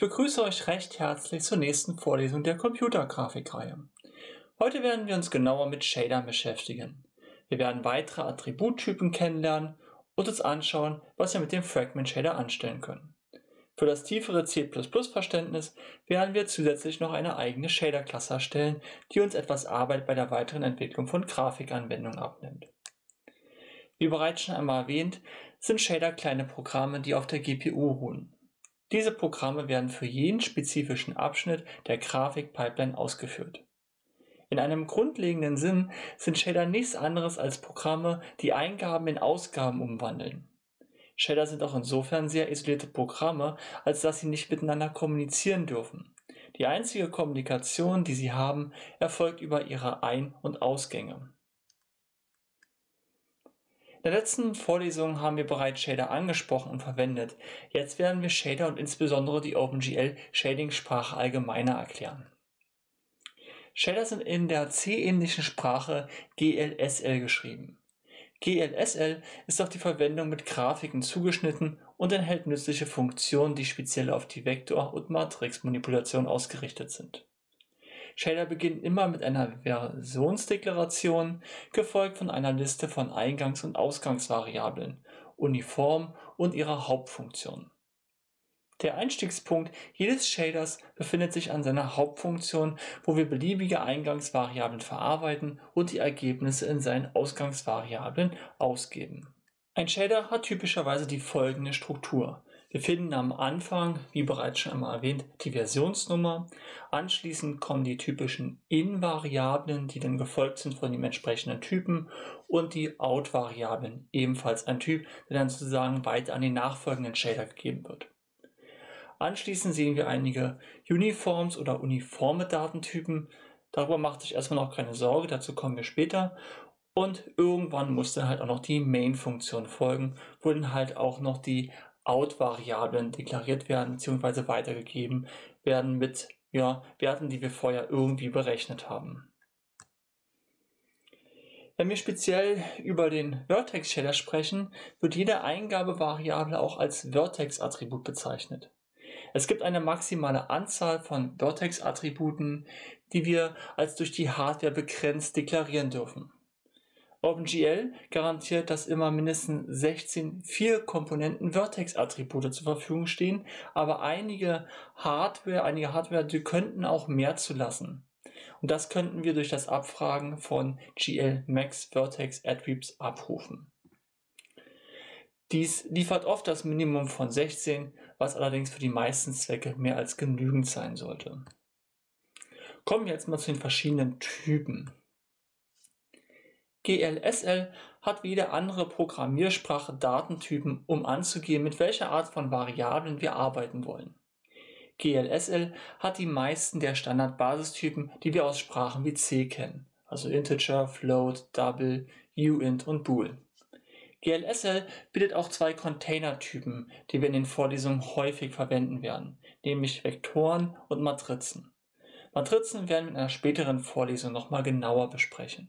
begrüße euch recht herzlich zur nächsten Vorlesung der Computergrafikreihe. Heute werden wir uns genauer mit Shadern beschäftigen. Wir werden weitere Attributtypen kennenlernen und uns anschauen, was wir mit dem Fragment Shader anstellen können. Für das tiefere C++-Verständnis werden wir zusätzlich noch eine eigene Shader-Klasse erstellen, die uns etwas Arbeit bei der weiteren Entwicklung von Grafikanwendungen abnimmt. Wie bereits schon einmal erwähnt, sind Shader kleine Programme, die auf der GPU ruhen. Diese Programme werden für jeden spezifischen Abschnitt der Grafikpipeline ausgeführt. In einem grundlegenden Sinn sind Shader nichts anderes als Programme, die Eingaben in Ausgaben umwandeln. Shader sind auch insofern sehr isolierte Programme, als dass sie nicht miteinander kommunizieren dürfen. Die einzige Kommunikation, die sie haben, erfolgt über ihre Ein- und Ausgänge. In der letzten Vorlesung haben wir bereits Shader angesprochen und verwendet. Jetzt werden wir Shader und insbesondere die OpenGL-Shading-Sprache allgemeiner erklären. Shader sind in der C-ähnlichen Sprache GLSL geschrieben. GLSL ist auf die Verwendung mit Grafiken zugeschnitten und enthält nützliche Funktionen, die speziell auf die Vektor- und Matrixmanipulation ausgerichtet sind. Shader beginnen immer mit einer Versionsdeklaration, gefolgt von einer Liste von Eingangs- und Ausgangsvariablen, Uniform und ihrer Hauptfunktion. Der Einstiegspunkt jedes Shaders befindet sich an seiner Hauptfunktion, wo wir beliebige Eingangsvariablen verarbeiten und die Ergebnisse in seinen Ausgangsvariablen ausgeben. Ein Shader hat typischerweise die folgende Struktur. Wir finden am Anfang, wie bereits schon einmal erwähnt, die Versionsnummer. Anschließend kommen die typischen In-Variablen, die dann gefolgt sind von den entsprechenden Typen, und die Out-Variablen, ebenfalls ein Typ, der dann sozusagen weiter an den nachfolgenden Shader gegeben wird. Anschließend sehen wir einige Uniforms oder uniforme Datentypen. Darüber macht sich erstmal noch keine Sorge, dazu kommen wir später. Und irgendwann muss dann halt auch noch die Main-Funktion folgen, wo dann halt auch noch die Out-Variablen deklariert werden bzw. weitergegeben werden mit Werten, die wir vorher irgendwie berechnet haben. Wenn wir speziell über den Vertex-Shader sprechen, wird jede Eingabevariable auch als Vertex-Attribut bezeichnet. Es gibt eine maximale Anzahl von Vertex-Attributen, die wir als durch die Hardware begrenzt deklarieren dürfen. OpenGL garantiert, dass immer mindestens 16 Vier-Komponenten-Vertex-Attribute zur Verfügung stehen, aber einige Hardware, die könnten auch mehr zulassen. Und das könnten wir durch das Abfragen von GL-Max Vertex Attributes abrufen. Dies liefert oft das Minimum von 16, was allerdings für die meisten Zwecke mehr als genügend sein sollte. Kommen wir jetzt mal zu den verschiedenen Typen. GLSL hat wie jede andere Programmiersprache Datentypen, um anzugeben, mit welcher Art von Variablen wir arbeiten wollen. GLSL hat die meisten der Standard-Basistypen, die wir aus Sprachen wie C kennen, also Integer, Float, Double, Uint und Bool. GLSL bietet auch zwei Container-Typen, die wir in den Vorlesungen häufig verwenden werden, nämlich Vektoren und Matrizen. Matrizen werden wir in einer späteren Vorlesung nochmal genauer besprechen.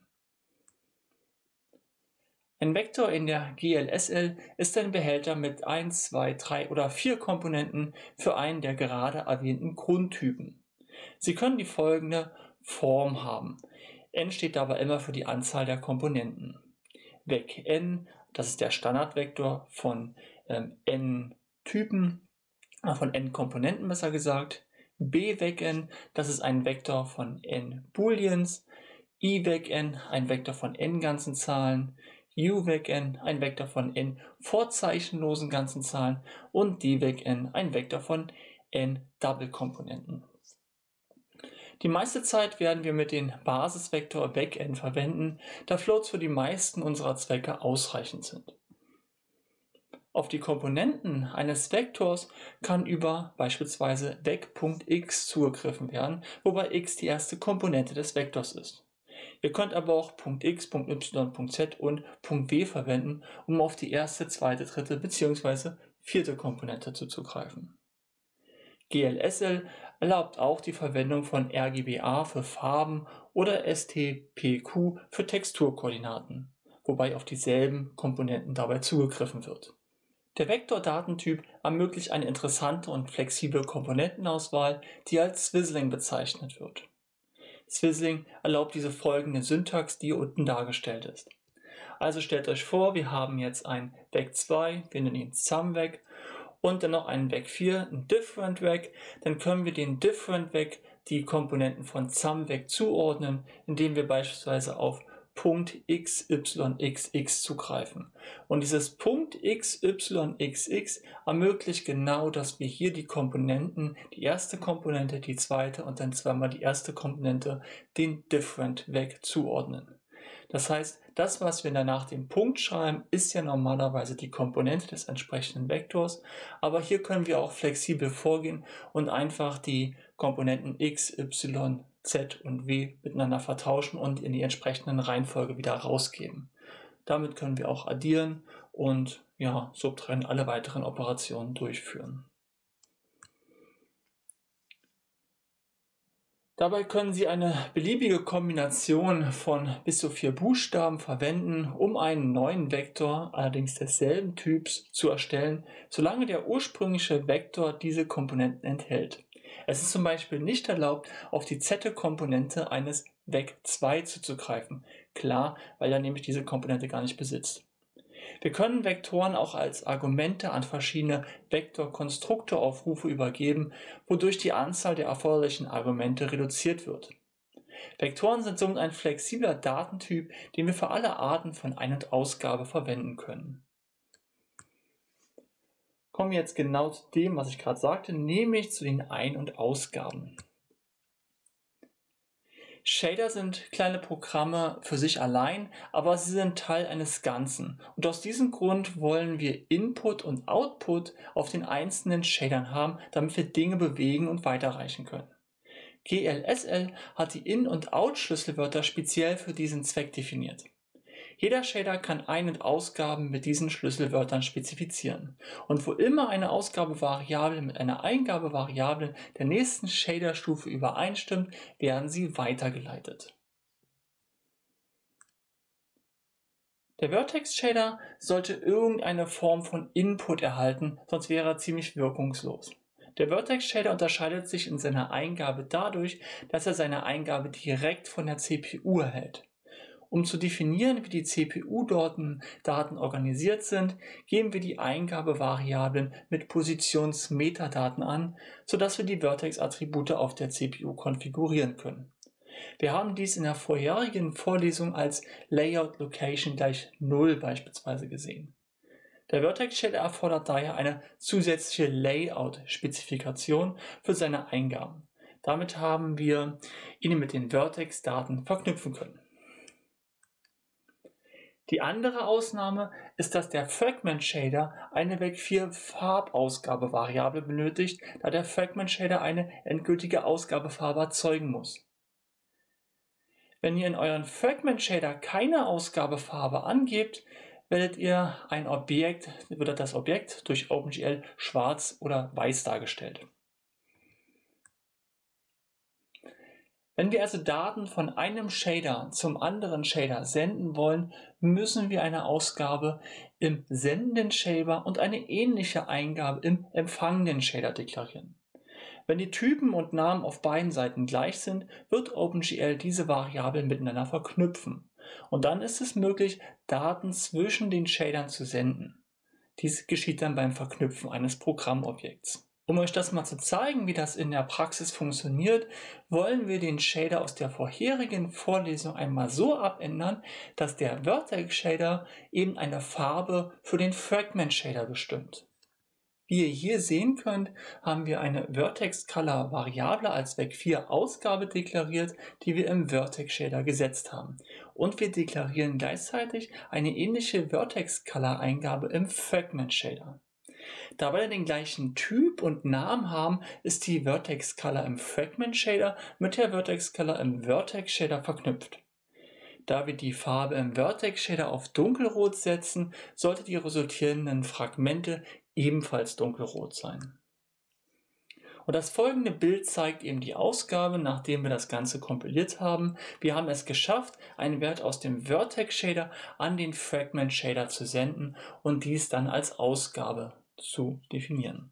Ein Vektor in der GLSL ist ein Behälter mit 1, 2, 3 oder 4 Komponenten für einen der gerade erwähnten Grundtypen. Sie können die folgende Form haben. N steht dabei immer für die Anzahl der Komponenten. Vec n, das ist der Standardvektor von n Typen, von n Komponenten besser gesagt. B-Vec n, das ist ein Vektor von n Booleans. I-Vec n, ein Vektor von n ganzen Zahlen. U-Vec n, ein Vektor von n vorzeichenlosen ganzen Zahlen, und D-Vec n, ein Vektor von n Double-Komponenten. Die meiste Zeit werden wir mit dem Basisvektor Vec n verwenden, da Floats für die meisten unserer Zwecke ausreichend sind. Auf die Komponenten eines Vektors kann über beispielsweise Vec.x zugegriffen werden, wobei x die erste Komponente des Vektors ist. Ihr könnt aber auch .x, .y, .z und .w verwenden, um auf die erste, zweite, dritte bzw. vierte Komponente zuzugreifen. GLSL erlaubt auch die Verwendung von RGBA für Farben oder STPQ für Texturkoordinaten, wobei auf dieselben Komponenten dabei zugegriffen wird. Der Vektordatentyp ermöglicht eine interessante und flexible Komponentenauswahl, die als Swizzling bezeichnet wird. Swizzling erlaubt diese folgende Syntax, die hier unten dargestellt ist. Also stellt euch vor, wir haben jetzt ein Vec2, wir nennen ihn SumVec, und dann noch einen Vec4, ein DifferentVec. Dann können wir den DifferentVec die Komponenten von SumVec zuordnen, indem wir beispielsweise auf Punkt XYXX zugreifen. Und dieses Punkt XYXX ermöglicht genau, dass wir hier die Komponenten, die erste Komponente, die zweite und dann zweimal die erste Komponente, den DifferentVec zuordnen. Das heißt, das, was wir dann nach dem Punkt schreiben, ist ja normalerweise die Komponente des entsprechenden Vektors, aber hier können wir auch flexibel vorgehen und einfach die Komponenten x, y, z und w miteinander vertauschen und in die entsprechenden Reihenfolge wieder rausgeben. Damit können wir auch addieren und subtrahieren alle weiteren Operationen durchführen. Dabei können Sie eine beliebige Kombination von bis zu 4 Buchstaben verwenden, um einen neuen Vektor, allerdings desselben Typs, zu erstellen, solange der ursprüngliche Vektor diese Komponenten enthält. Es ist zum Beispiel nicht erlaubt, auf die z-Komponente eines Vec2 zuzugreifen. Klar, weil er nämlich diese Komponente gar nicht besitzt. Wir können Vektoren auch als Argumente an verschiedene Vektorkonstruktoraufrufe übergeben, wodurch die Anzahl der erforderlichen Argumente reduziert wird. Vektoren sind somit ein flexibler Datentyp, den wir für alle Arten von Ein- und Ausgabe verwenden können. Kommen wir jetzt genau zu dem, was ich gerade sagte, nämlich zu den Ein- und Ausgaben. Shader sind kleine Programme für sich allein, aber sie sind Teil eines Ganzen. Und aus diesem Grund wollen wir Input und Output auf den einzelnen Shadern haben, damit wir Dinge bewegen und weiterreichen können. GLSL hat die In- und Out-Schlüsselwörter speziell für diesen Zweck definiert. Jeder Shader kann Ein- und Ausgaben mit diesen Schlüsselwörtern spezifizieren. Und wo immer eine Ausgabevariable mit einer Eingabevariable der nächsten Shader-Stufe übereinstimmt, werden sie weitergeleitet. Der Vertex-Shader sollte irgendeine Form von Input erhalten, sonst wäre er ziemlich wirkungslos. Der Vertex-Shader unterscheidet sich in seiner Eingabe dadurch, dass er seine Eingabe direkt von der CPU erhält. Um zu definieren, wie die CPU-Daten organisiert sind, geben wir die Eingabevariablen mit Positionsmetadaten an, sodass wir die Vertex-Attribute auf der CPU konfigurieren können. Wir haben dies in der vorherigen Vorlesung als Layout Location gleich 0 beispielsweise gesehen. Der Vertex-Shader erfordert daher eine zusätzliche Layout-Spezifikation für seine Eingaben. Damit haben wir ihn mit den Vertex-Daten verknüpfen können. Die andere Ausnahme ist, dass der Fragment Shader eine Vec4 Farbausgabevariable benötigt, da der Fragment Shader eine endgültige Ausgabefarbe erzeugen muss. Wenn ihr in euren Fragment Shader keine Ausgabefarbe angebt, wird das Objekt durch OpenGL schwarz oder weiß dargestellt. Wenn wir also Daten von einem Shader zum anderen Shader senden wollen, müssen wir eine Ausgabe im sendenden Shader und eine ähnliche Eingabe im empfangenden Shader deklarieren. Wenn die Typen und Namen auf beiden Seiten gleich sind, wird OpenGL diese Variablen miteinander verknüpfen. Und dann ist es möglich, Daten zwischen den Shadern zu senden. Dies geschieht dann beim Verknüpfen eines Programmobjekts. Um euch das mal zu zeigen, wie das in der Praxis funktioniert, wollen wir den Shader aus der vorherigen Vorlesung einmal so abändern, dass der Vertex-Shader eben eine Farbe für den Fragment-Shader bestimmt. Wie ihr hier sehen könnt, haben wir eine Vertex-Color-Variable als Vec4 Ausgabe deklariert, die wir im Vertex-Shader gesetzt haben. Und wir deklarieren gleichzeitig eine ähnliche Vertex-Color-Eingabe im Fragment-Shader. Da beide den gleichen Typ und Namen haben, ist die Vertex Color im Fragment Shader mit der Vertex Color im Vertex Shader verknüpft. Da wir die Farbe im Vertex Shader auf dunkelrot setzen, sollten die resultierenden Fragmente ebenfalls dunkelrot sein. Und das folgende Bild zeigt eben die Ausgabe, nachdem wir das Ganze kompiliert haben. Wir haben es geschafft, einen Wert aus dem Vertex Shader an den Fragment Shader zu senden und dies dann als Ausgabe zu definieren.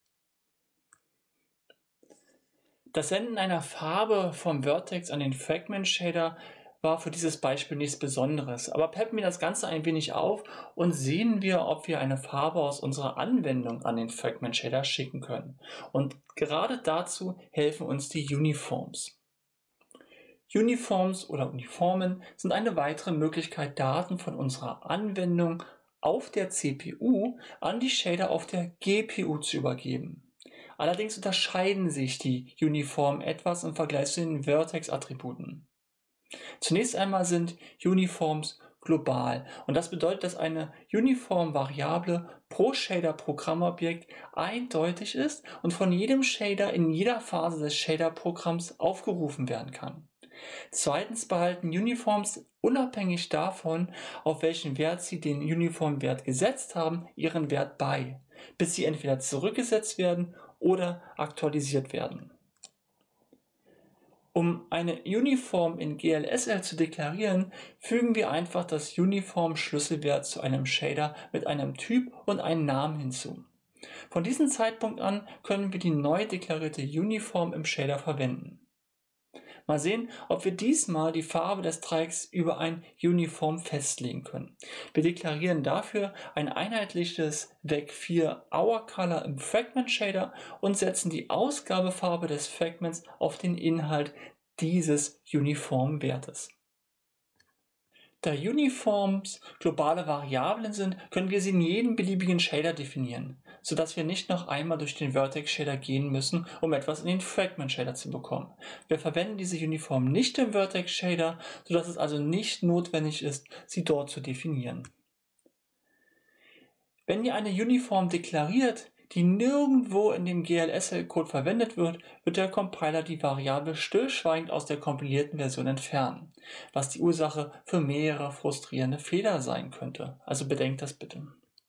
Das Senden einer Farbe vom Vertex an den Fragment Shader war für dieses Beispiel nichts Besonderes, aber peppen wir das Ganze ein wenig auf und sehen wir, ob wir eine Farbe aus unserer Anwendung an den Fragment Shader schicken können. Und gerade dazu helfen uns die Uniforms. Uniforms oder Uniformen sind eine weitere Möglichkeit, Daten von unserer Anwendung auf der CPU an die Shader auf der GPU zu übergeben. Allerdings unterscheiden sich die Uniformen etwas im Vergleich zu den Vertex-Attributen. Zunächst einmal sind Uniforms global und das bedeutet, dass eine Uniform-Variable pro Shader-Programmobjekt eindeutig ist und von jedem Shader in jeder Phase des Shader-Programms aufgerufen werden kann. Zweitens behalten Uniforms unabhängig davon, auf welchen Wert sie den Uniform-Wert gesetzt haben, ihren Wert bei, bis sie entweder zurückgesetzt werden oder aktualisiert werden. Um eine Uniform in GLSL zu deklarieren, fügen wir einfach das Uniform-Schlüsselwert zu einem Shader mit einem Typ und einem Namen hinzu. Von diesem Zeitpunkt an können wir die neu deklarierte Uniform im Shader verwenden. Mal sehen, ob wir diesmal die Farbe des Dreiecks über ein Uniform festlegen können. Wir deklarieren dafür ein einheitliches Vec4 Hour Color im Fragment Shader und setzen die Ausgabefarbe des Fragments auf den Inhalt dieses Uniform-Wertes. Da Uniforms globale Variablen sind, können wir sie in jedem beliebigen Shader definieren, sodass wir nicht noch einmal durch den Vertex Shader gehen müssen, um etwas in den Fragment Shader zu bekommen. Wir verwenden diese Uniform nicht im Vertex Shader, sodass es also nicht notwendig ist, sie dort zu definieren. Wenn ihr eine Uniform deklariert, die nirgendwo in dem GLSL-Code verwendet wird, wird der Compiler die Variable stillschweigend aus der kompilierten Version entfernen, was die Ursache für mehrere frustrierende Fehler sein könnte. Also bedenkt das bitte.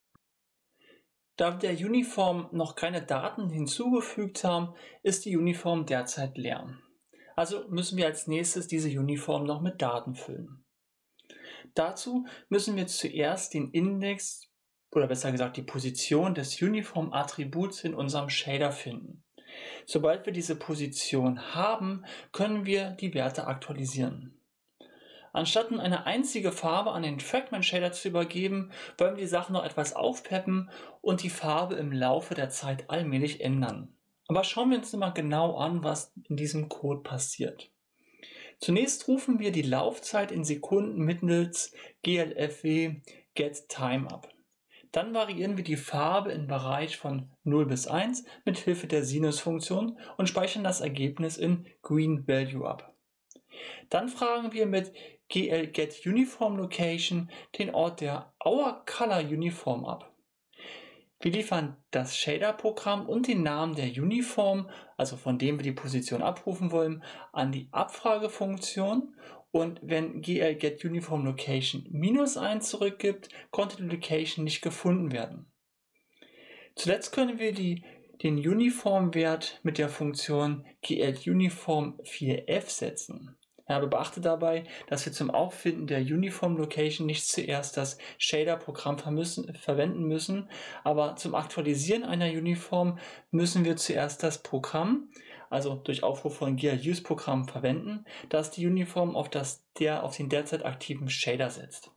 Da wir der Uniform noch keine Daten hinzugefügt haben, ist die Uniform derzeit leer. Also müssen wir als nächstes diese Uniform noch mit Daten füllen. Dazu müssen wir zuerst den Index oder besser gesagt die Position des Uniform-Attributs in unserem Shader finden. Sobald wir diese Position haben, können wir die Werte aktualisieren. Anstatt eine einzige Farbe an den Fragment Shader zu übergeben, wollen wir die Sache noch etwas aufpeppen und die Farbe im Laufe der Zeit allmählich ändern. Aber schauen wir uns mal genau an, was in diesem Code passiert. Zunächst rufen wir die Laufzeit in Sekunden mittels glfw getTime ab. Dann variieren wir die Farbe im Bereich von 0 bis 1 mit Hilfe der Sinus-Funktion und speichern das Ergebnis in GreenValue ab. Dann fragen wir mit glGetUniformLocation den Ort der OurColorUniform ab. Wir liefern das Shader-Programm und den Namen der Uniform, also von dem wir die Position abrufen wollen, an die Abfragefunktion. Und wenn glGetUniformLocation -1 zurückgibt, konnte die Location nicht gefunden werden. Zuletzt können wir den Uniform-Wert mit der Funktion glUniform4f setzen. Aber beachte dabei, dass wir zum Auffinden der Uniform-Location nicht zuerst das Shader-Programm verwenden müssen, aber zum Aktualisieren einer Uniform müssen wir zuerst das Programm, also durch Aufruf von GLUse-Programm verwenden, das die Uniform auf den derzeit aktiven Shader setzt.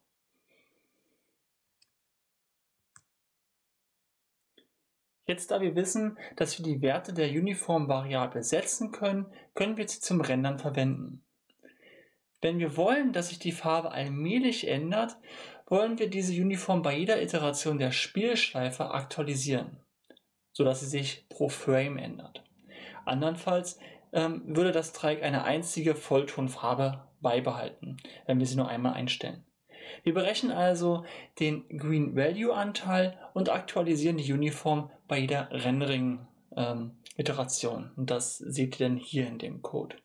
Jetzt, da wir wissen, dass wir die Werte der Uniform-Variable setzen können, können wir sie zum Rendern verwenden. Wenn wir wollen, dass sich die Farbe allmählich ändert, wollen wir diese Uniform bei jeder Iteration der Spielschleife aktualisieren, sodass sie sich pro Frame ändert. Andernfalls würde das Dreieck eine einzige Volltonfarbe beibehalten, wenn wir sie nur einmal einstellen. Wir berechnen also den GreenValue-Anteil und aktualisieren die Uniform bei jeder Rendering-Iteration. Und das seht ihr dann hier in dem Code.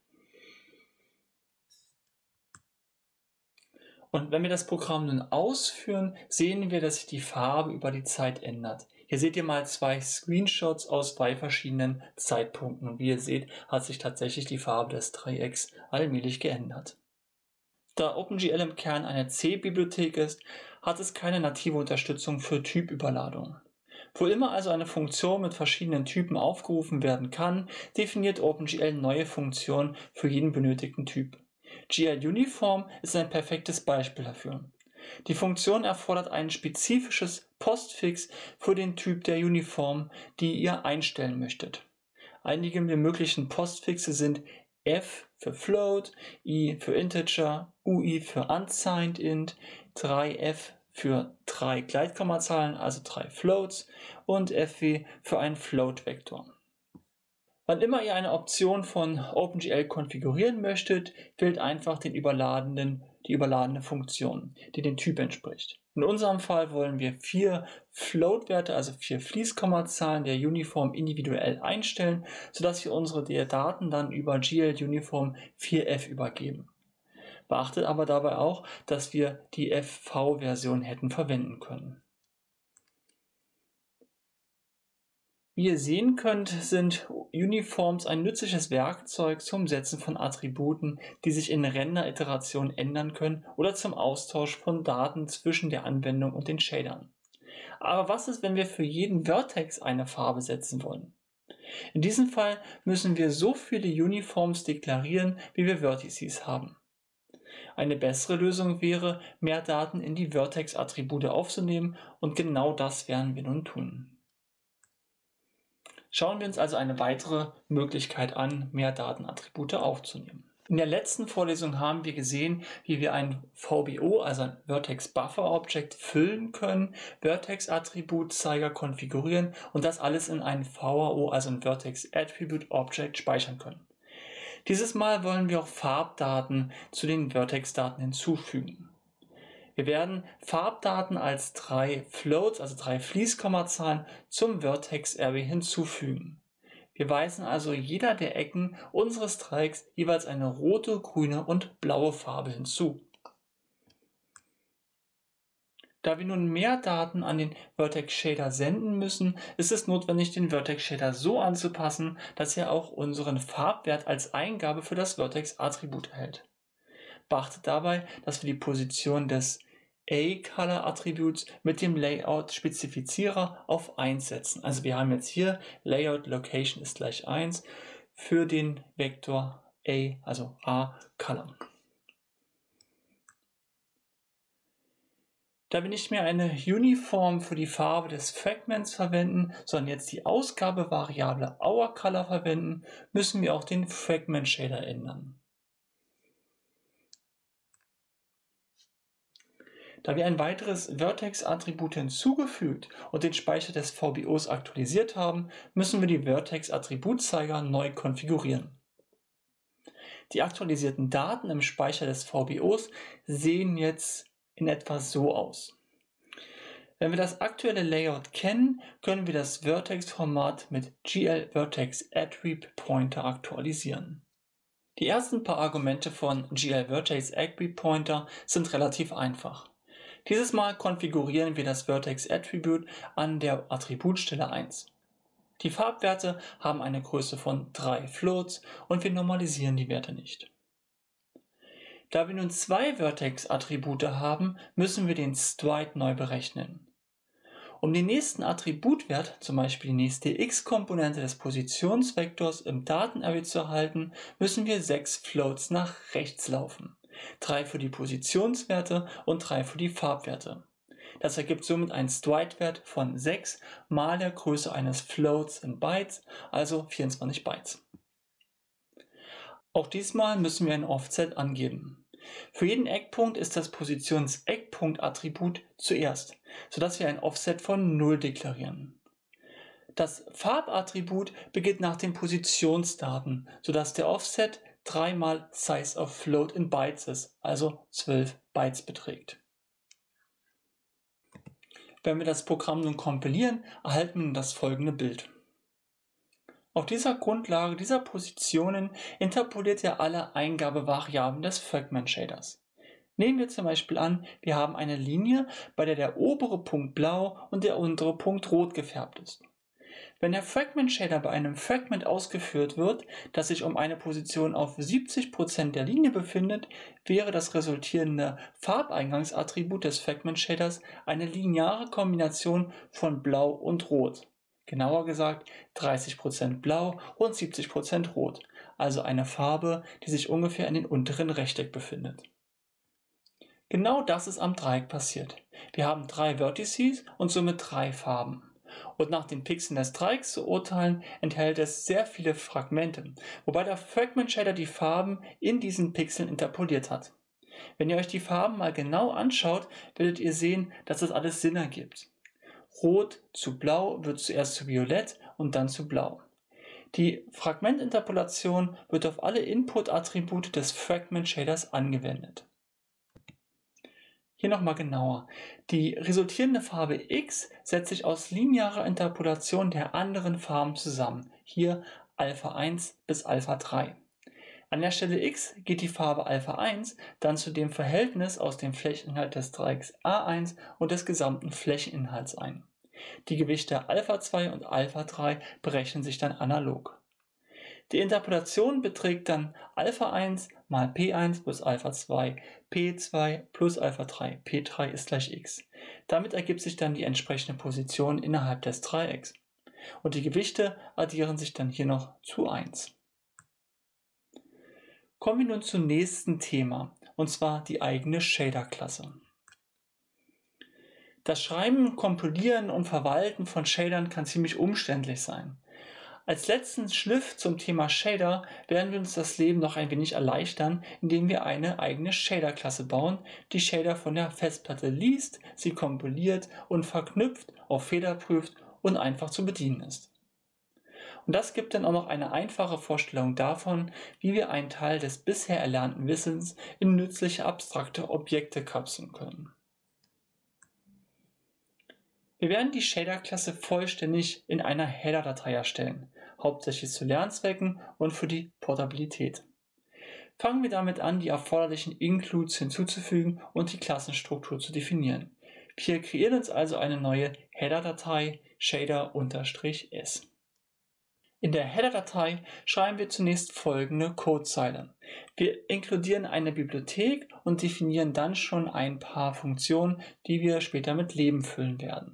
Und wenn wir das Programm nun ausführen, sehen wir, dass sich die Farbe über die Zeit ändert. Hier seht ihr mal 2 Screenshots aus 2 verschiedenen Zeitpunkten. Und wie ihr seht, hat sich tatsächlich die Farbe des Dreiecks allmählich geändert. Da OpenGL im Kern eine C-Bibliothek ist, hat es keine native Unterstützung für Typüberladung. Wo immer also eine Funktion mit verschiedenen Typen aufgerufen werden kann, definiert OpenGL neue Funktionen für jeden benötigten Typ. GL-Uniform ist ein perfektes Beispiel dafür. Die Funktion erfordert ein spezifisches Postfix für den Typ der Uniform, die ihr einstellen möchtet. Einige der möglichen Postfixe sind F für Float, I für Integer, UI für Unsigned Int, 3F für 3 Gleitkommazahlen, also 3 Floats, und FW für einen Float-Vektor. Wann immer ihr eine Option von OpenGL konfigurieren möchtet, wählt einfach die überladene Funktion, die dem Typ entspricht. In unserem Fall wollen wir 4 Float-Werte, also 4 Fließkommazahlen der Uniform individuell einstellen, sodass wir unsere Daten dann über GL-Uniform 4F übergeben. Beachtet aber dabei auch, dass wir die FV-Version hätten verwenden können. Wie ihr sehen könnt, sind Uniforms ein nützliches Werkzeug zum Setzen von Attributen, die sich in Render-Iterationen ändern können, oder zum Austausch von Daten zwischen der Anwendung und den Shadern. Aber was ist, wenn wir für jeden Vertex eine Farbe setzen wollen? In diesem Fall müssen wir so viele Uniforms deklarieren, wie wir Vertices haben. Eine bessere Lösung wäre, mehr Daten in die Vertex-Attribute aufzunehmen, und genau das werden wir nun tun. Schauen wir uns also eine weitere Möglichkeit an, mehr Datenattribute aufzunehmen. In der letzten Vorlesung haben wir gesehen, wie wir ein VBO, also ein Vertex Buffer Object, füllen können, Vertex-Attributzeiger konfigurieren und das alles in ein VAO, also ein Vertex Attribute Object, speichern können. Dieses Mal wollen wir auch Farbdaten zu den Vertex-Daten hinzufügen. Wir werden Farbdaten als 3 Floats, also 3 Fließkommazahlen, zum Vertex-Array hinzufügen. Wir weisen also jeder der Ecken unseres Dreiecks jeweils eine rote, grüne und blaue Farbe hinzu. Da wir nun mehr Daten an den Vertex-Shader senden müssen, ist es notwendig, den Vertex-Shader so anzupassen, dass er auch unseren Farbwert als Eingabe für das Vertex-Attribut erhält. Beachtet dabei, dass wir die Position des A-Color-Attributs mit dem Layout-Spezifizierer auf 1 setzen. Also wir haben jetzt hier Layout Location ist gleich 1 für den Vektor A, also A-Color. Da wir nicht mehr eine Uniform für die Farbe des Fragments verwenden, sondern jetzt die Ausgabevariable OurColor verwenden, müssen wir auch den Fragment Shader ändern. Da wir ein weiteres Vertex-Attribut hinzugefügt und den Speicher des VBOs aktualisiert haben, müssen wir die Vertex-Attributzeiger neu konfigurieren. Die aktualisierten Daten im Speicher des VBOs sehen jetzt in etwa so aus. Wenn wir das aktuelle Layout kennen, können wir das Vertex-Format mit GL-Vertex-Attrib-Pointer aktualisieren. Die ersten paar Argumente von GL-Vertex-Attrib-Pointer sind relativ einfach. Dieses Mal konfigurieren wir das Vertex-Attribut an der Attributstelle 1. Die Farbwerte haben eine Größe von 3 Floats und wir normalisieren die Werte nicht. Da wir nun 2 Vertex-Attribute haben, müssen wir den Stride neu berechnen. Um den nächsten Attributwert, zum Beispiel die nächste x-Komponente des Positionsvektors im Datenarray zu erhalten, müssen wir 6 Floats nach rechts laufen. 3 für die Positionswerte und 3 für die Farbwerte. Das ergibt somit einen Stride-Wert von 6 mal der Größe eines Floats in Bytes, also 24 Bytes. Auch diesmal müssen wir ein Offset angeben. Für jeden Eckpunkt ist das Positions-Eckpunkt-Attribut zuerst, sodass wir ein Offset von 0 deklarieren. Das Farbattribut beginnt nach den Positionsdaten, sodass der Offset 3 mal Size of Float in Bytes ist, also 12 Bytes beträgt. Wenn wir das Programm nun kompilieren, erhalten wir das folgende Bild. Auf dieser Grundlage dieser Positionen interpoliert er alle Eingabevariablen des Fragment Shaders. Nehmen wir zum Beispiel an, wir haben eine Linie, bei der obere Punkt blau und der untere Punkt rot gefärbt ist. Wenn der Fragment Shader bei einem Fragment ausgeführt wird, das sich um eine Position auf 70% der Linie befindet, wäre das resultierende Farbeingangsattribut des Fragment Shaders eine lineare Kombination von Blau und Rot. Genauer gesagt 30% Blau und 70% Rot, also eine Farbe, die sich ungefähr in den unteren Rechteck befindet. Genau das ist am Dreieck passiert. Wir haben 3 Vertices und somit 3 Farben. Und nach den Pixeln des Dreiecks zu urteilen, enthält es sehr viele Fragmente, wobei der Fragment Shader die Farben in diesen Pixeln interpoliert hat. Wenn ihr euch die Farben mal genau anschaut, werdet ihr sehen, dass das alles Sinn ergibt. Rot zu Blau wird zuerst zu Violett und dann zu Blau. Die Fragmentinterpolation wird auf alle Input-Attribute des Fragment Shaders angewendet. Hier nochmal genauer. Die resultierende Farbe X setzt sich aus linearer Interpolation der anderen Farben zusammen. Hier Alpha 1 bis Alpha 3. An der Stelle X geht die Farbe Alpha 1 dann zu dem Verhältnis aus dem Flächeninhalt des Dreiecks A1 und des gesamten Flächeninhalts ein. Die Gewichte Alpha 2 und Alpha 3 berechnen sich dann analog. Die Interpolation beträgt dann Alpha 1 mal P1 plus Alpha 2, P2 plus Alpha 3, P3 ist gleich X. Damit ergibt sich dann die entsprechende Position innerhalb des Dreiecks. Und die Gewichte addieren sich dann hier noch zu 1. Kommen wir nun zum nächsten Thema, und zwar die eigene Shader-Klasse. Das Schreiben, Kompilieren und Verwalten von Shadern kann ziemlich umständlich sein. Als letzten Schliff zum Thema Shader werden wir uns das Leben noch ein wenig erleichtern, indem wir eine eigene Shader-Klasse bauen, die Shader von der Festplatte liest, sie kompiliert und verknüpft, auf Fehler prüft und einfach zu bedienen ist. Und das gibt dann auch noch eine einfache Vorstellung davon, wie wir einen Teil des bisher erlernten Wissens in nützliche abstrakte Objekte kapseln können. Wir werden die Shader-Klasse vollständig in einer Header-Datei erstellen, hauptsächlich zu Lernzwecken und für die Portabilität. Fangen wir damit an, die erforderlichen Includes hinzuzufügen und die Klassenstruktur zu definieren. Wir kreieren uns also eine neue Header-Datei shader-s. In der Header-Datei schreiben wir zunächst folgende Codezeile. Wir inkludieren eine Bibliothek und definieren dann schon ein paar Funktionen, die wir später mit Leben füllen werden.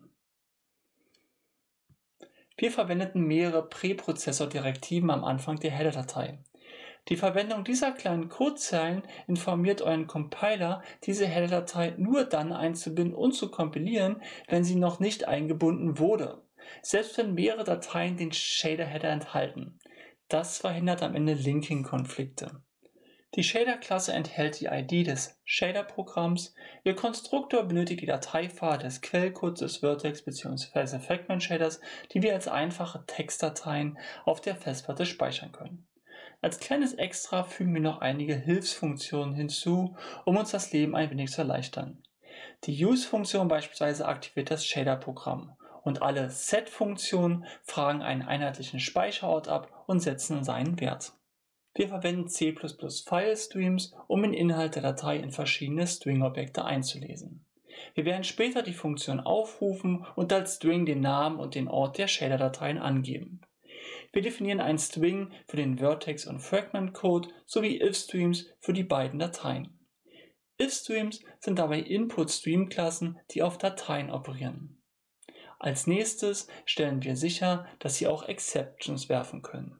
Wir verwendeten mehrere Präprozessor-Direktiven am Anfang der Header-Datei. Die Verwendung dieser kleinen Codezeilen informiert euren Compiler, diese Header-Datei nur dann einzubinden und zu kompilieren, wenn sie noch nicht eingebunden wurde, selbst wenn mehrere Dateien den Shader-Header enthalten. Das verhindert am Ende Linking-Konflikte. Die Shader-Klasse enthält die ID des Shader-Programms. Ihr Konstruktor benötigt die Dateifahrt des Quellcodes des Vertex bzw. Fragment Shaders, die wir als einfache Textdateien auf der Festplatte speichern können. Als kleines Extra fügen wir noch einige Hilfsfunktionen hinzu, um uns das Leben ein wenig zu erleichtern. Die Use-Funktion beispielsweise aktiviert das Shader-Programm und alle Set-Funktionen fragen einen einheitlichen Speicherort ab und setzen seinen Wert. Wir verwenden C++ File-Streams, um den Inhalt der Datei in verschiedene String-Objekte einzulesen. Wir werden später die Funktion aufrufen und als String den Namen und den Ort der Shader-Dateien angeben. Wir definieren einen String für den Vertex- und Fragment-Code sowie if-Streams für die beiden Dateien. If-Streams sind dabei Input-Stream-Klassen, die auf Dateien operieren. Als nächstes stellen wir sicher, dass sie auch Exceptions werfen können.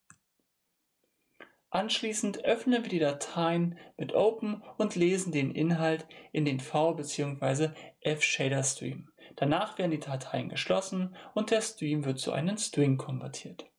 Anschließend öffnen wir die Dateien mit Open und lesen den Inhalt in den V- bzw. F-Shader-Stream. Danach werden die Dateien geschlossen und der Stream wird zu einem String konvertiert.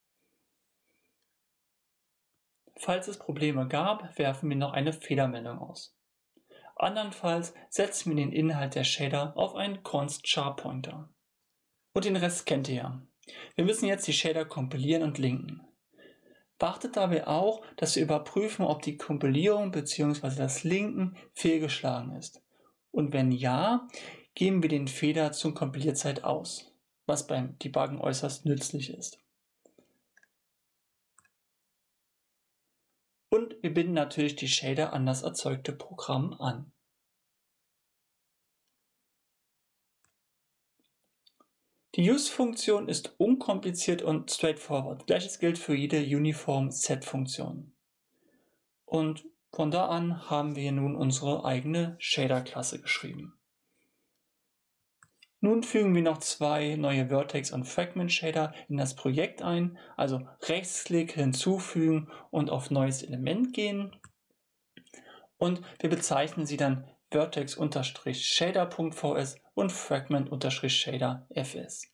Falls es Probleme gab, werfen wir noch eine Fehlermeldung aus. Andernfalls setzen wir den Inhalt der Shader auf einen const-char-Pointer. Und den Rest kennt ihr ja. Wir müssen jetzt die Shader kompilieren und linken. Beachtet dabei auch, dass wir überprüfen, ob die Kompilierung bzw. das Linken fehlgeschlagen ist. Und wenn ja, geben wir den Fehler zur Kompilierzeit aus, was beim Debuggen äußerst nützlich ist. Und wir binden natürlich die Shader an das erzeugte Programm an. Die Use-Funktion ist unkompliziert und straightforward. Gleiches gilt für jede Uniform-Set-Funktion. Und von da an haben wir nun unsere eigene Shader-Klasse geschrieben. Nun fügen wir noch zwei neue Vertex- und Fragment-Shader in das Projekt ein, also Rechtsklick hinzufügen und auf Neues Element gehen. Und wir bezeichnen sie dann Vertex-Shader.vs und Fragment-Shader.fs.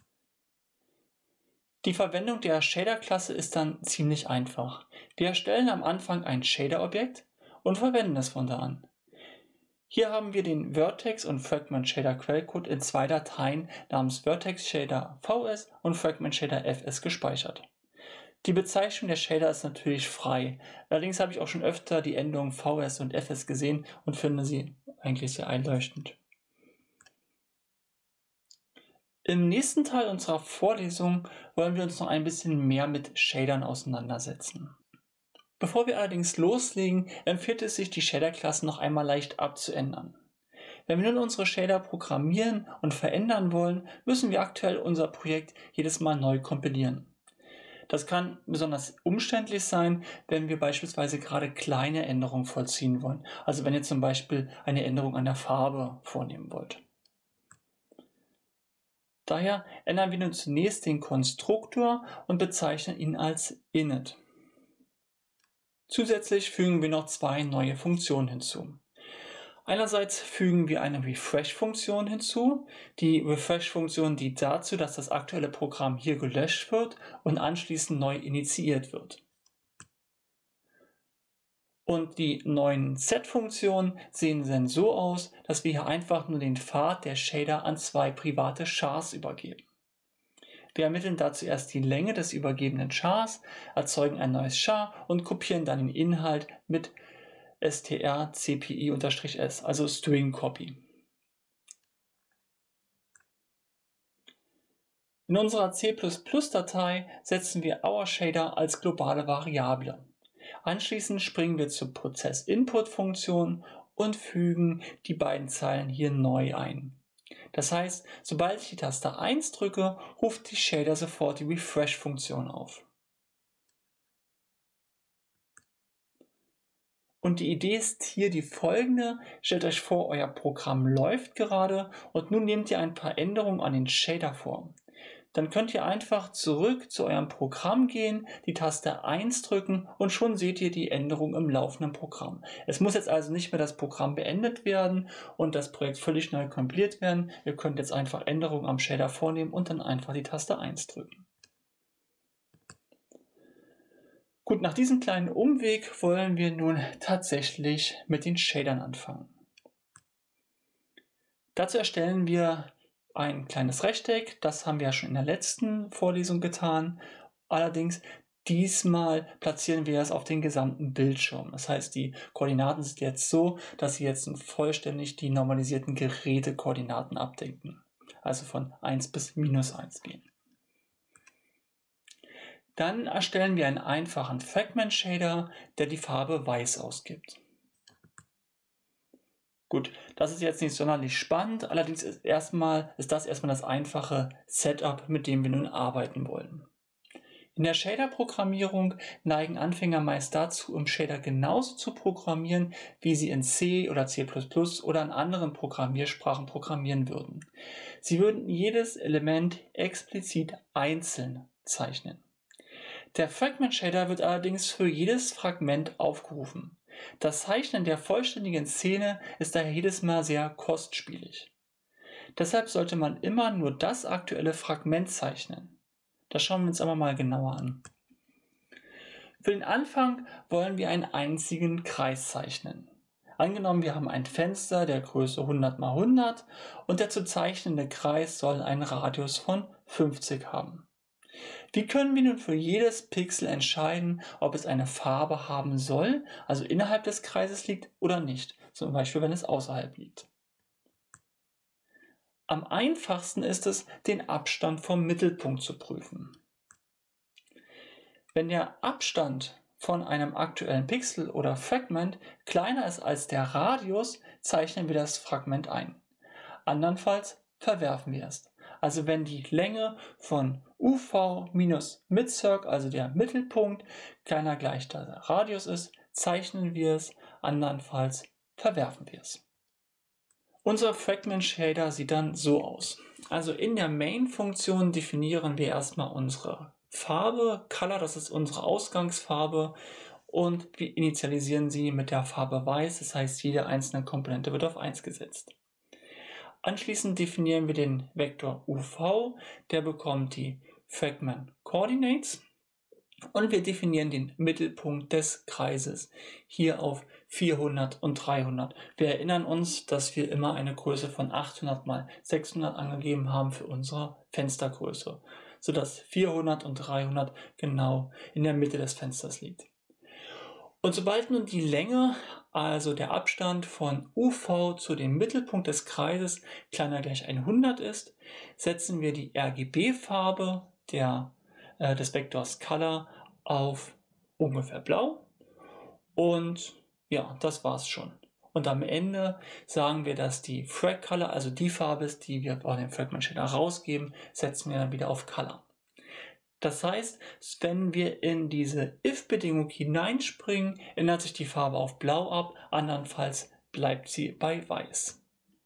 Die Verwendung der Shader-Klasse ist dann ziemlich einfach. Wir erstellen am Anfang ein Shader-Objekt und verwenden es von da an. Hier haben wir den Vertex- und Fragment-Shader-Quellcode in zwei Dateien namens Vertex-Shader.vs und Fragment-Shader.fs gespeichert. Die Bezeichnung der Shader ist natürlich frei, allerdings habe ich auch schon öfter die Endungen VS und FS gesehen und finde sie eigentlich sehr einleuchtend. Im nächsten Teil unserer Vorlesung wollen wir uns noch ein bisschen mehr mit Shadern auseinandersetzen. Bevor wir allerdings loslegen, empfiehlt es sich, die Shader-Klassen noch einmal leicht abzuändern. Wenn wir nun unsere Shader programmieren und verändern wollen, müssen wir aktuell unser Projekt jedes Mal neu kompilieren. Das kann besonders umständlich sein, wenn wir beispielsweise gerade kleine Änderungen vollziehen wollen. Also wenn ihr zum Beispiel eine Änderung an der Farbe vornehmen wollt. Daher ändern wir nun zunächst den Konstruktor und bezeichnen ihn als init. Zusätzlich fügen wir noch zwei neue Funktionen hinzu. Einerseits fügen wir eine Refresh-Funktion hinzu. Die Refresh-Funktion dient dazu, dass das aktuelle Programm hier gelöscht wird und anschließend neu initiiert wird. Und die neuen Set-Funktionen sehen dann so aus, dass wir hier einfach nur den Pfad der Shader an zwei private Chars übergeben. Wir ermitteln dazu erst die Länge des übergebenen Chars, erzeugen ein neues Char und kopieren dann den Inhalt mit strcpy-s, also String Copy. In unserer C++-Datei setzen wir OurShader als globale Variable. Anschließend springen wir zur Prozess-Input-Funktion und fügen die beiden Zeilen hier neu ein. Das heißt, sobald ich die Taste 1 drücke, ruft die Shader sofort die Refresh-Funktion auf. Und die Idee ist hier die folgende: Stellt euch vor, euer Programm läuft gerade und nun nehmt ihr ein paar Änderungen an den Shader vor. Dann könnt ihr einfach zurück zu eurem Programm gehen, die Taste 1 drücken und schon seht ihr die Änderung im laufenden Programm. Es muss jetzt also nicht mehr das Programm beendet werden und das Projekt völlig neu kompiliert werden. Ihr könnt jetzt einfach Änderungen am Shader vornehmen und dann einfach die Taste 1 drücken. Gut, nach diesem kleinen Umweg wollen wir nun tatsächlich mit den Shadern anfangen. Dazu erstellen wir ein kleines Rechteck, das haben wir ja schon in der letzten Vorlesung getan. Allerdings diesmal platzieren wir es auf den gesamten Bildschirm. Das heißt, die Koordinaten sind jetzt so, dass sie jetzt vollständig die normalisierten Gerätekoordinaten abdecken. Also von 1 bis -1 gehen. Dann erstellen wir einen einfachen Fragment-Shader, der die Farbe weiß ausgibt. Gut, das ist jetzt nicht sonderlich spannend, allerdings ist das erstmal das einfache Setup, mit dem wir nun arbeiten wollen. In der Shader-Programmierung neigen Anfänger meist dazu, um Shader genauso zu programmieren, wie sie in C oder C++ oder in anderen Programmiersprachen programmieren würden. Sie würden jedes Element explizit einzeln zeichnen. Der Fragment Shader wird allerdings für jedes Fragment aufgerufen. Das Zeichnen der vollständigen Szene ist daher jedes Mal sehr kostspielig. Deshalb sollte man immer nur das aktuelle Fragment zeichnen. Das schauen wir uns aber mal genauer an. Für den Anfang wollen wir einen einzigen Kreis zeichnen. Angenommen, wir haben ein Fenster der Größe 100 x 100 und der zu zeichnende Kreis soll einen Radius von 50 haben. Wie können wir nun für jedes Pixel entscheiden, ob es eine Farbe haben soll, also innerhalb des Kreises liegt oder nicht, zum Beispiel wenn es außerhalb liegt? Am einfachsten ist es, den Abstand vom Mittelpunkt zu prüfen. Wenn der Abstand von einem aktuellen Pixel oder Fragment kleiner ist als der Radius, zeichnen wir das Fragment ein. Andernfalls verwerfen wir es. Also wenn die Länge von UV minus Midcirc, also der Mittelpunkt, kleiner gleich der Radius ist, zeichnen wir es, andernfalls verwerfen wir es. Unser Fragment Shader sieht dann so aus. Also in der Main-Funktion definieren wir erstmal unsere Farbe, Color, das ist unsere Ausgangsfarbe, und wir initialisieren sie mit der Farbe Weiß, das heißt jede einzelne Komponente wird auf 1 gesetzt. Anschließend definieren wir den Vektor UV, der bekommt die Fragment Coordinates, und wir definieren den Mittelpunkt des Kreises hier auf 400 und 300. Wir erinnern uns, dass wir immer eine Größe von 800 mal 600 angegeben haben für unsere Fenstergröße, sodass 400 und 300 genau in der Mitte des Fensters liegt. Und sobald nun die Länge, also der Abstand von UV zu dem Mittelpunkt des Kreises kleiner gleich 100 ist, setzen wir die RGB-Farbe des Vektors Color auf ungefähr blau, und ja, das war's schon. Und am Ende sagen wir, dass die Frag Color, also die Farbe ist, die wir bei dem Fragment Shader rausgeben, setzen wir dann wieder auf Color. Das heißt, wenn wir in diese if-Bedingung hineinspringen, ändert sich die Farbe auf blau ab, andernfalls bleibt sie bei weiß.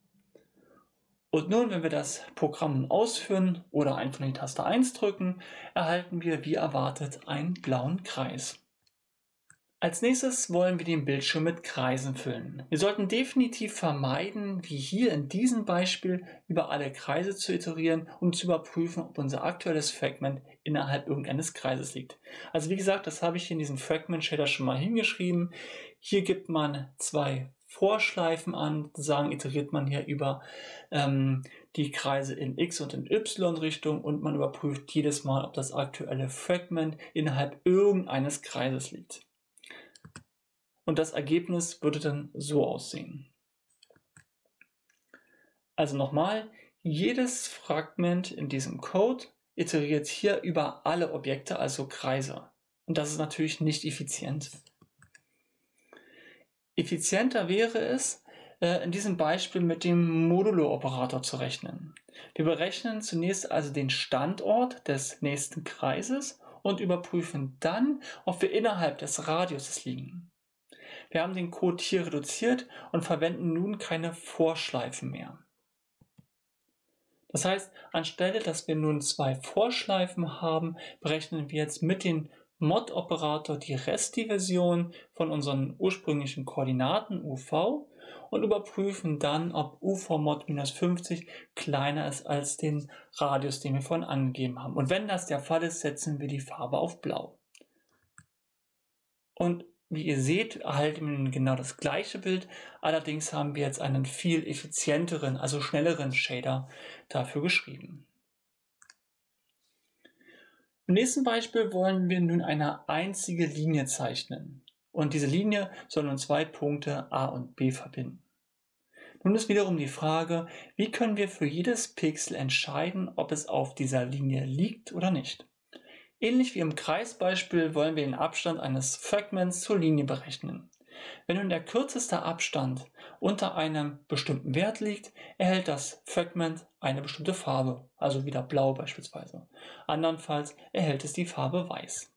Und nun, wenn wir das Programm ausführen oder einfach die Taste 1 drücken, erhalten wir wie erwartet einen blauen Kreis. Als nächstes wollen wir den Bildschirm mit Kreisen füllen. Wir sollten definitiv vermeiden, wie hier in diesem Beispiel, über alle Kreise zu iterieren und zu überprüfen, ob unser aktuelles Fragment innerhalb irgendeines Kreises liegt. Also wie gesagt, das habe ich hier in diesem Fragment Shader schon mal hingeschrieben. Hier gibt man 2 Vorschleifen an, sagen, iteriert man hier über die Kreise in X- und in Y-Richtung, und man überprüft jedes Mal, ob das aktuelle Fragment innerhalb irgendeines Kreises liegt. Und das Ergebnis würde dann so aussehen. Also nochmal, jedes Fragment in diesem Code iteriert hier über alle Objekte, also Kreise. Und das ist natürlich nicht effizient. Effizienter wäre es, in diesem Beispiel mit dem Modulo-Operator zu rechnen. Wir berechnen zunächst also den Standort des nächsten Kreises und überprüfen dann, ob wir innerhalb des Radiuses liegen. Wir haben den Code hier reduziert und verwenden nun keine Vorschleifen mehr. Das heißt, anstelle, dass wir nun 2 Vorschleifen haben, berechnen wir jetzt mit dem Mod-Operator die Restdivision von unseren ursprünglichen Koordinaten UV und überprüfen dann, ob UV-Mod minus 50 kleiner ist als den Radius, den wir vorhin angegeben haben. Und wenn das der Fall ist, setzen wir die Farbe auf Blau. Und wie ihr seht, erhalten wir genau das gleiche Bild, allerdings haben wir jetzt einen viel effizienteren, also schnelleren Shader dafür geschrieben. Im nächsten Beispiel wollen wir nun eine einzige Linie zeichnen. Und diese Linie soll nun 2 Punkte A und B verbinden. Nun ist wiederum die Frage, wie können wir für jedes Pixel entscheiden, ob es auf dieser Linie liegt oder nicht. Ähnlich wie im Kreisbeispiel wollen wir den Abstand eines Fragments zur Linie berechnen. Wenn nun der kürzeste Abstand unter einem bestimmten Wert liegt, erhält das Fragment eine bestimmte Farbe, also wieder blau beispielsweise. Andernfalls erhält es die Farbe weiß.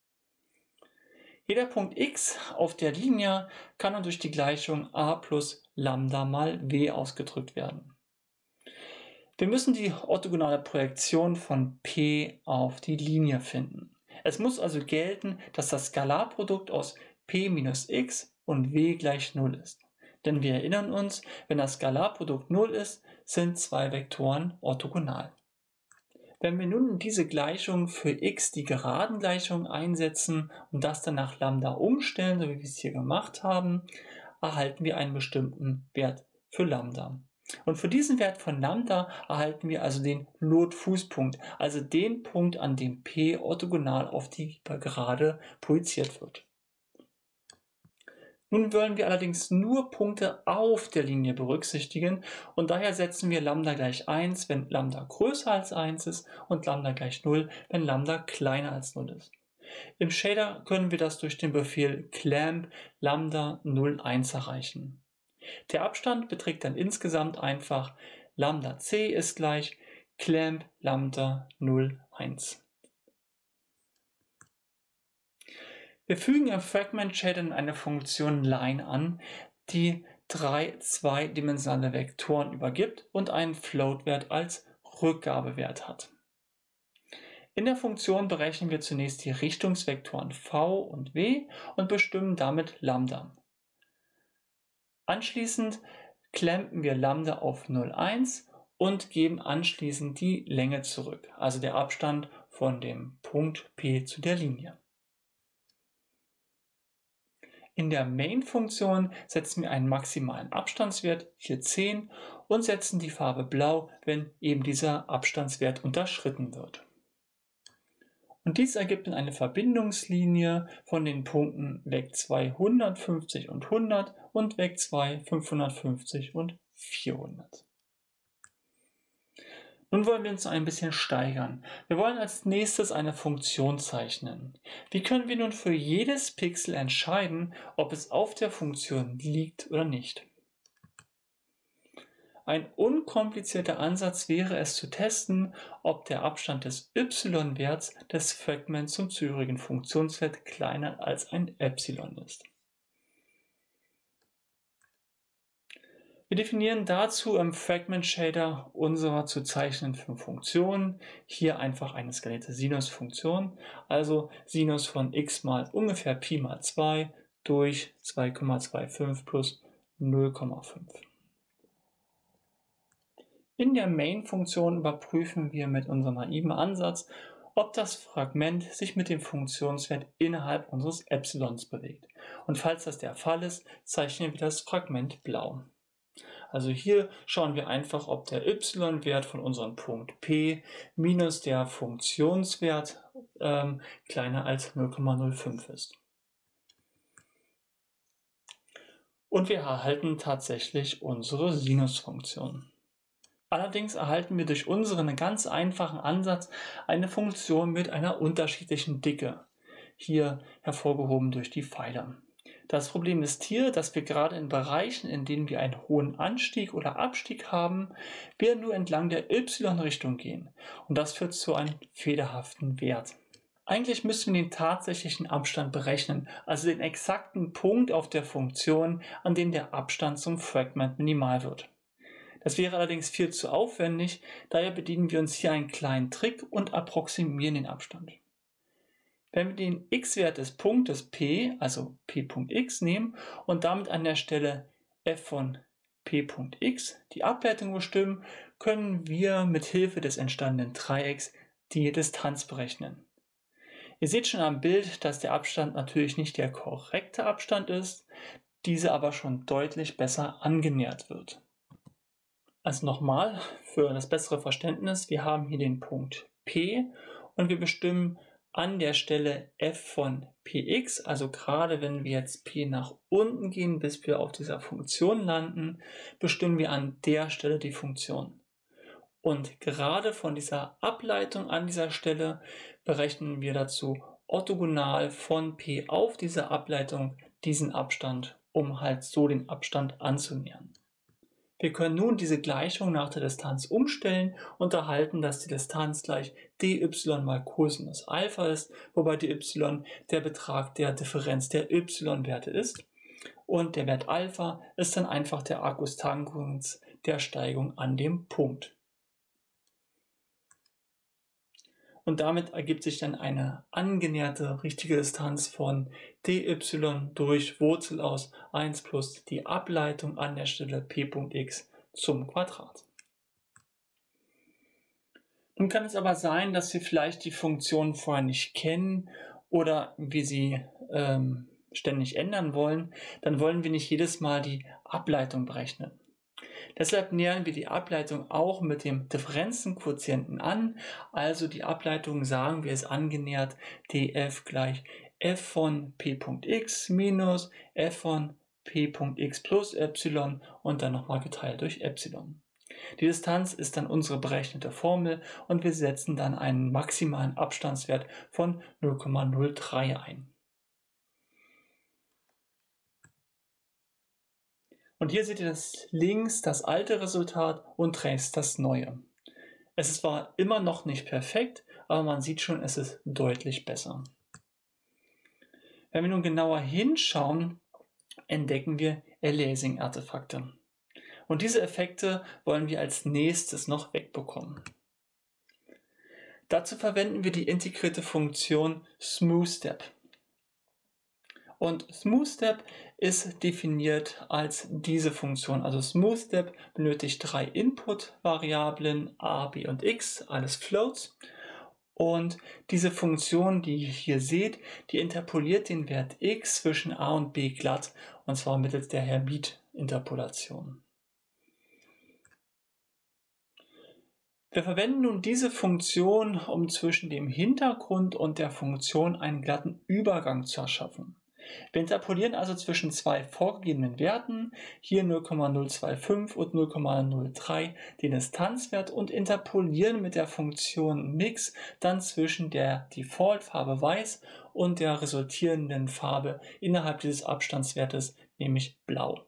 Jeder Punkt x auf der Linie kann dann durch die Gleichung a plus Lambda mal w ausgedrückt werden. Wir müssen die orthogonale Projektion von P auf die Linie finden. Es muss also gelten, dass das Skalarprodukt aus P minus x und w gleich 0 ist. Denn wir erinnern uns, wenn das Skalarprodukt 0 ist, sind 2 Vektoren orthogonal. Wenn wir nun in diese Gleichung für x die Geradengleichung einsetzen und das dann nach Lambda umstellen, so wie wir es hier gemacht haben, erhalten wir einen bestimmten Wert für Lambda. Und für diesen Wert von Lambda erhalten wir also den Lotfußpunkt, also den Punkt, an dem P orthogonal auf die Gerade projiziert wird. Nun wollen wir allerdings nur Punkte auf der Linie berücksichtigen und daher setzen wir Lambda gleich 1, wenn Lambda größer als 1 ist und Lambda gleich 0, wenn Lambda kleiner als 0 ist. Im Shader können wir das durch den Befehl clamp lambda 01 erreichen. Der Abstand beträgt dann insgesamt einfach lambda c ist gleich clamp lambda 01. Wir fügen im Fragment Shader eine Funktion line an, die 3 zweidimensionale Vektoren übergibt und einen Float-Wert als Rückgabewert hat. In der Funktion berechnen wir zunächst die Richtungsvektoren v und w und bestimmen damit lambda. Anschließend clampen wir lambda auf 0,1 und geben anschließend die Länge zurück, also der Abstand von dem Punkt P zu der Linie. In der Main-Funktion setzen wir einen maximalen Abstandswert, hier 10, und setzen die Farbe blau, wenn eben dieser Abstandswert unterschritten wird. Und dies ergibt dann eine Verbindungslinie von den Punkten Weg 2 150 und 100 und Weg 2 550 und 400. Nun wollen wir uns ein bisschen steigern. Wir wollen als nächstes eine Funktion zeichnen. Wie können wir nun für jedes Pixel entscheiden, ob es auf der Funktion liegt oder nicht? Ein unkomplizierter Ansatz wäre es zu testen, ob der Abstand des y-Werts des Fragments zum zugehörigen Funktionswert kleiner als ein Epsilon ist. Wir definieren dazu im Fragment Shader unsere zu zeichnenden Funktionen hier einfach eine skalierte Sinusfunktion, also Sinus von x mal ungefähr Pi mal 2 durch 2,25 plus 0,5. In der Main-Funktion überprüfen wir mit unserem naiven Ansatz, ob das Fragment sich mit dem Funktionswert innerhalb unseres Epsilons bewegt. Und falls das der Fall ist, zeichnen wir das Fragment blau. Also hier schauen wir einfach, ob der y-Wert von unserem Punkt P minus der Funktionswert kleiner als 0,05 ist. Und wir erhalten tatsächlich unsere Sinusfunktion. Allerdings erhalten wir durch unseren ganz einfachen Ansatz eine Funktion mit einer unterschiedlichen Dicke, hier hervorgehoben durch die Pfeiler. Das Problem ist hier, dass wir gerade in Bereichen, in denen wir einen hohen Anstieg oder Abstieg haben, wir nur entlang der y-Richtung gehen und das führt zu einem fehlerhaften Wert. Eigentlich müssen wir den tatsächlichen Abstand berechnen, also den exakten Punkt auf der Funktion, an dem der Abstand zum Fragment minimal wird. Das wäre allerdings viel zu aufwendig, daher bedienen wir uns hier einen kleinen Trick und approximieren den Abstand. Wenn wir den x-Wert des Punktes P, also P.x, nehmen und damit an der Stelle f von P.x die Ableitung bestimmen, können wir mit Hilfe des entstandenen Dreiecks die Distanz berechnen. Ihr seht schon am Bild, dass der Abstand natürlich nicht der korrekte Abstand ist, dieser aber schon deutlich besser angenähert wird. Also nochmal für das bessere Verständnis, wir haben hier den Punkt P und wir bestimmen an der Stelle f von px, also gerade wenn wir jetzt p nach unten gehen, bis wir auf dieser Funktion landen, bestimmen wir an der Stelle die Funktion. Und gerade von dieser Ableitung an dieser Stelle berechnen wir dazu orthogonal von p auf diese Ableitung diesen Abstand, um halt so den Abstand anzunähern. Wir können nun diese Gleichung nach der Distanz umstellen und erhalten, dass die Distanz gleich dy mal Cosinus Alpha ist, wobei dy der Betrag der Differenz der y-Werte ist und der Wert Alpha ist dann einfach der Arcus Tangens der Steigung an dem Punkt. Und damit ergibt sich dann eine angenäherte richtige Distanz von dy durch Wurzel aus 1 plus die Ableitung an der Stelle p.x zum Quadrat. Nun kann es aber sein, dass wir vielleicht die Funktion vorher nicht kennen oder wir sie ständig ändern wollen. Dann wollen wir nicht jedes Mal die Ableitung berechnen. Deshalb nähern wir die Ableitung auch mit dem Differenzenquotienten an, also die Ableitung sagen wir ist angenähert df gleich f von p.x minus f von p.x plus Epsilon und dann nochmal geteilt durch Epsilon. Die Distanz ist dann unsere berechnete Formel und wir setzen dann einen maximalen Abstandswert von 0,03 ein. Und hier seht ihr links das alte Resultat und rechts das neue. Es ist zwar immer noch nicht perfekt, aber man sieht schon, es ist deutlich besser. Wenn wir nun genauer hinschauen, entdecken wir Aliasing-Artefakte. Und diese Effekte wollen wir als nächstes noch wegbekommen. Dazu verwenden wir die integrierte Funktion SmoothStep. Und SmoothStep ist definiert als diese Funktion. Also SmoothStep benötigt 3 Input-Variablen a, b und x, alles Floats. Und diese Funktion, die ihr hier seht, die interpoliert den Wert x zwischen a und b glatt, und zwar mittels der Herbit-Interpolation. Wir verwenden nun diese Funktion, um zwischen dem Hintergrund und der Funktion einen glatten Übergang zu erschaffen. Wir interpolieren also zwischen 2 vorgegebenen Werten, hier 0,025 und 0,03 den Distanzwert, und interpolieren mit der Funktion Mix dann zwischen der Default-Farbe weiß und der resultierenden Farbe innerhalb dieses Abstandswertes, nämlich blau.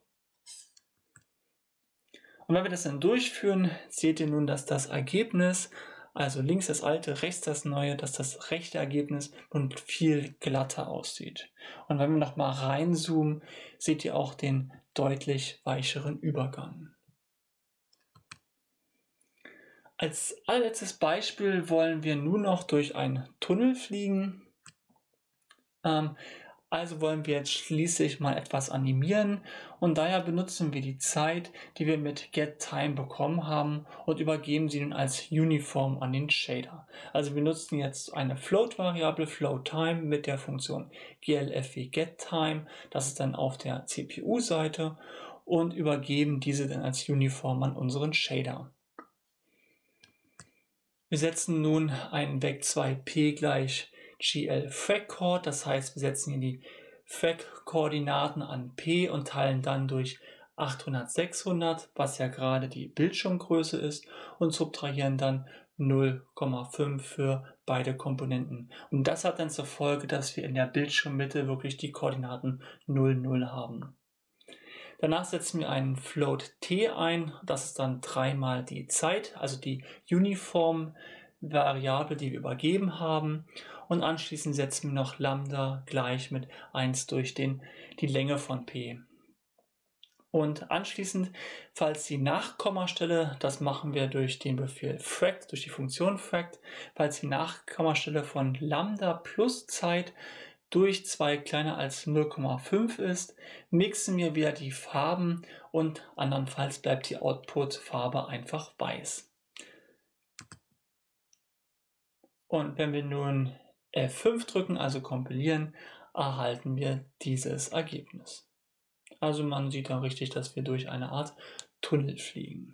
Und wenn wir das dann durchführen, seht ihr nun, dass das Ergebnis, also links das alte, rechts das neue, dass das rechte Ergebnis nun viel glatter aussieht. Und wenn wir nochmal reinzoomen, seht ihr auch den deutlich weicheren Übergang. Als allerletztes Beispiel wollen wir nun noch durch einen Tunnel fliegen. Also wollen wir jetzt schließlich mal etwas animieren, und daher benutzen wir die Zeit, die wir mit getTime bekommen haben, und übergeben sie nun als Uniform an den Shader. Also wir nutzen jetzt eine Float-Variable floatTime mit der Funktion glfw getTime, das ist dann auf der CPU-Seite, und übergeben diese dann als Uniform an unseren Shader. Wir setzen nun einen Vec2p gleich GL-Frac-Chord, das heißt, wir setzen hier die Frac-Koordinaten an P und teilen dann durch 800, 600, was ja gerade die Bildschirmgröße ist, und subtrahieren dann 0,5 für beide Komponenten. Und das hat dann zur Folge, dass wir in der Bildschirmmitte wirklich die Koordinaten 0, 0 haben. Danach setzen wir einen Float t ein, das ist dann 3 mal die Zeit, also die Uniform-Variable, die wir übergeben haben. Und anschließend setzen wir noch Lambda gleich mit 1 durch die Länge von P. Und anschließend, falls die Nachkommastelle, das machen wir durch den Befehl fract, durch die Funktion fract, falls die Nachkommastelle von Lambda plus Zeit durch 2 kleiner als 0,5 ist, mixen wir wieder die Farben, und andernfalls bleibt die Output-Farbe einfach weiß. Und wenn wir nun F5 drücken, also kompilieren, erhalten wir dieses Ergebnis. Also man sieht da richtig, dass wir durch eine Art Tunnel fliegen.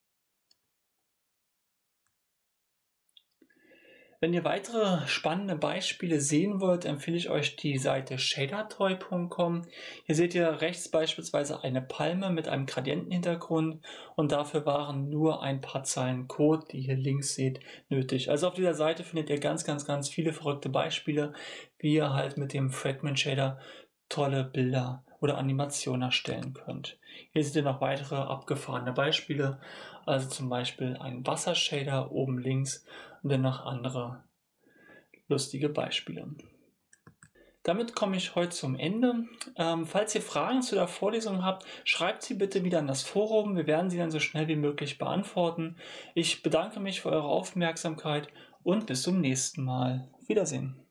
Wenn ihr weitere spannende Beispiele sehen wollt, empfehle ich euch die Seite shadertoy.com. Hier seht ihr rechts beispielsweise eine Palme mit einem Gradientenhintergrund, und dafür waren nur ein paar Zeilen Code, die ihr hier links seht, nötig. Also auf dieser Seite findet ihr ganz viele verrückte Beispiele, wie ihr halt mit dem Fragment Shader tolle Bilder oder Animationen erstellen könnt. Hier seht ihr noch weitere abgefahrene Beispiele, also zum Beispiel ein Wassershader oben links und dann noch andere lustige Beispiele. Damit komme ich heute zum Ende. Falls ihr Fragen zu der Vorlesung habt, schreibt sie bitte wieder in das Forum. Wir werden sie dann so schnell wie möglich beantworten. Ich bedanke mich für eure Aufmerksamkeit und bis zum nächsten Mal. Auf Wiedersehen.